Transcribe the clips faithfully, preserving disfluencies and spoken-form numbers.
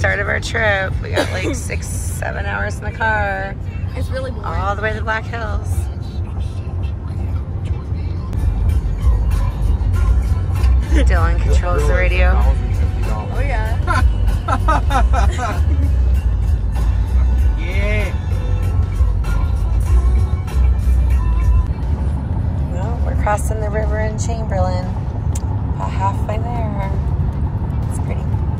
start of our trip. We got like six, seven hours in the car. It's really boring. All the way to the Black Hills. Dylan controls the radio. Oh yeah. Yeah. Well, we're crossing the river in Chamberlain. About halfway there. It's pretty.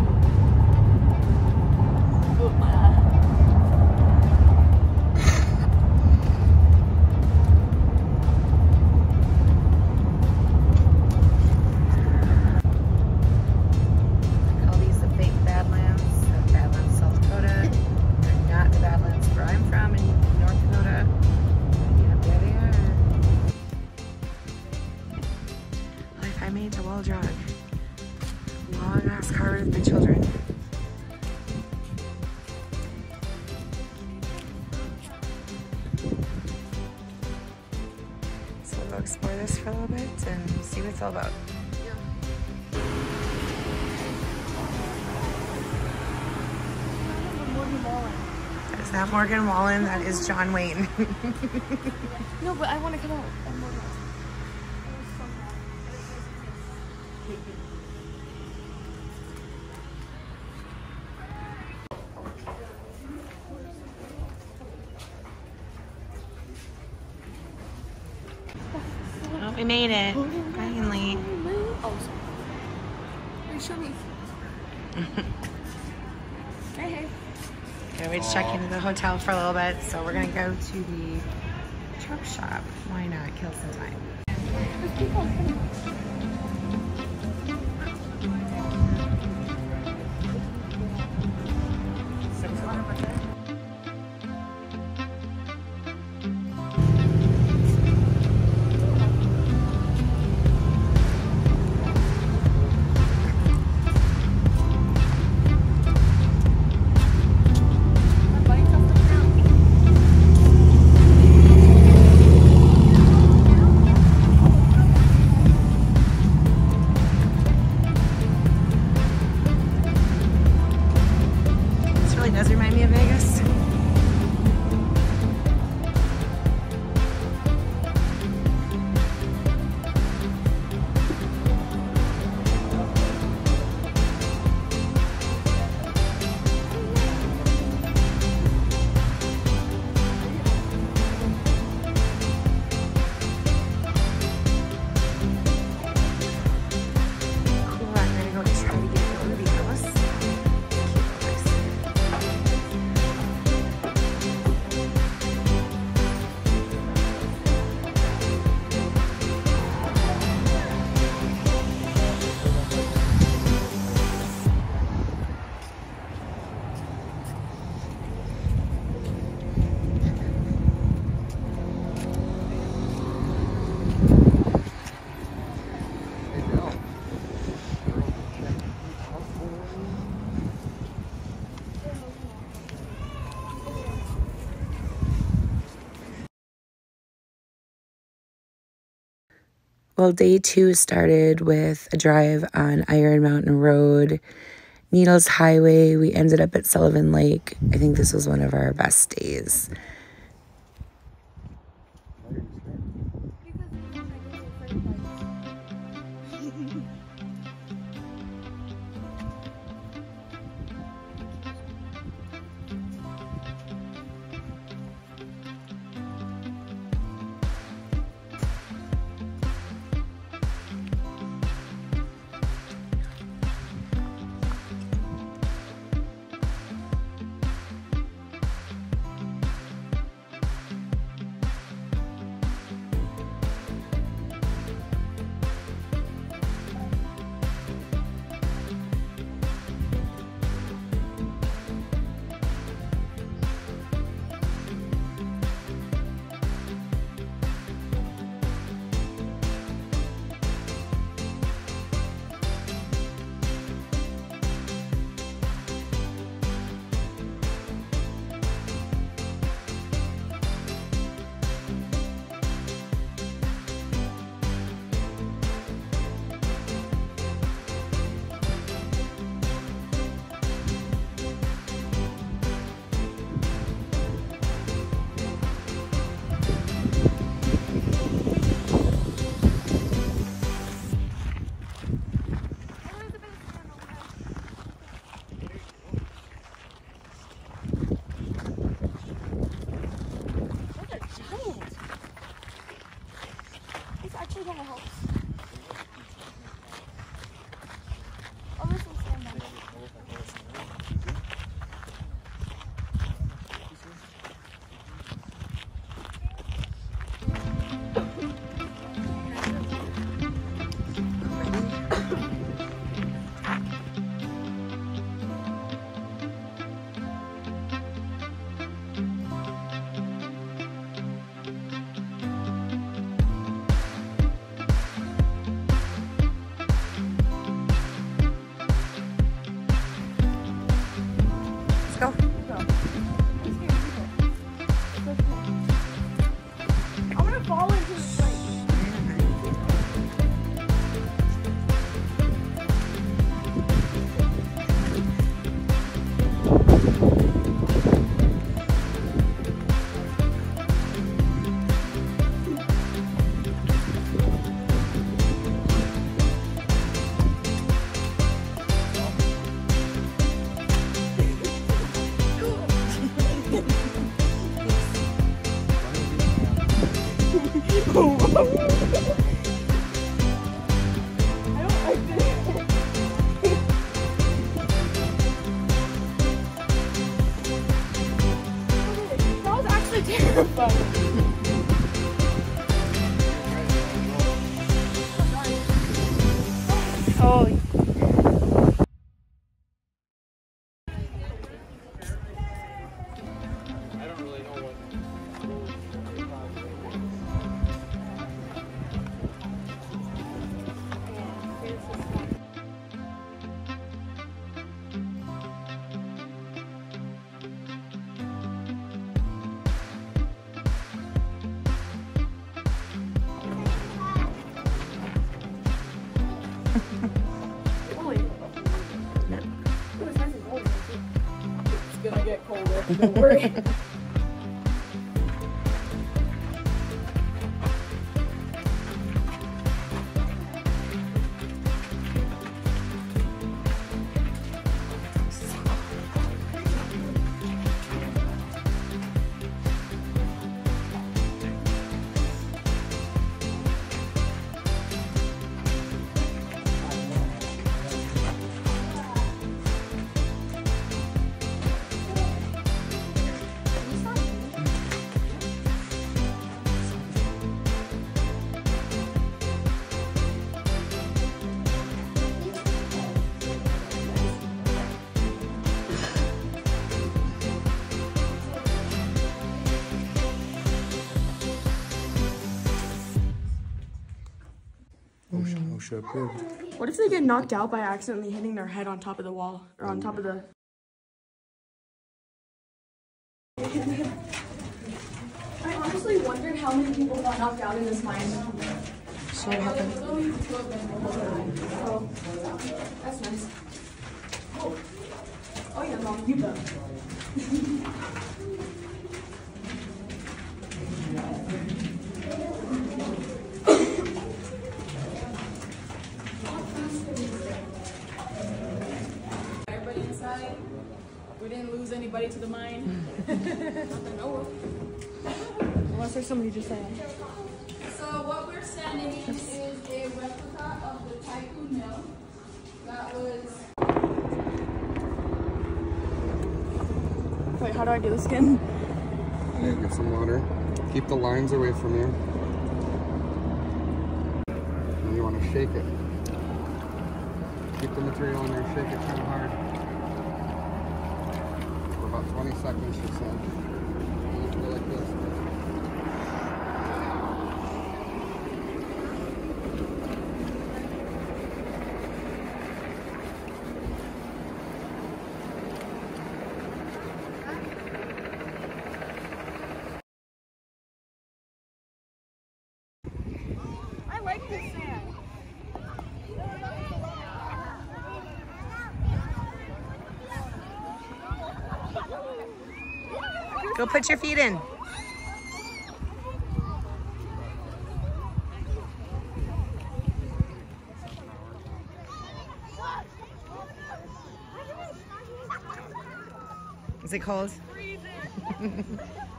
Explore this for a little bit and see what it's all about. That is not Morgan Wallen, that is John Wayne. No, but I want to come out. Oh, we made it, finally. Oh, sorry. Show me. Hey, hey. Okay, we just check into the hotel for a little bit, so we're gonna go to the truck shop. Why not? Kill some time. There's people. Does remind me of Vegas. Well, day two started with a drive on Iron Mountain Road, Needles Highway. We ended up at Sullivan Lake. I think this was one of our best days. That was actually terrifying. Oh. It's gonna get colder, don't worry. Oh, shit, oh shit, good. What if they get knocked out by accidentally hitting their head on top of the wall or on top of the? I honestly wondered how many people got knocked out in this mine. So what happened? Oh, that's nice. Oh, oh yeah, Mom, you go. Everybody inside. We didn't lose anybody to the mine. Unless there's somebody just saying. So what we're standing in is a replica of the Tycoon Mill. That was. Wait, how do I do the skin? Yeah, get some water. Keep the lines away from you. And you want to shake it. Keep the material in there, shake it kind of hard. For about twenty seconds or so. And it'll go like this. I like this sand. Go put your feet in. Is it cold?